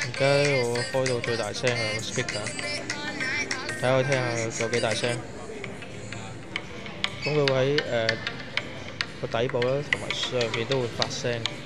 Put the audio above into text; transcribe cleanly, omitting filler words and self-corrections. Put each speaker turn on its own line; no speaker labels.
而家我開到最大聲啊個 speaker，睇下我聽下有幾大聲。咁佢會喺個底部啦，同埋上面都會發聲。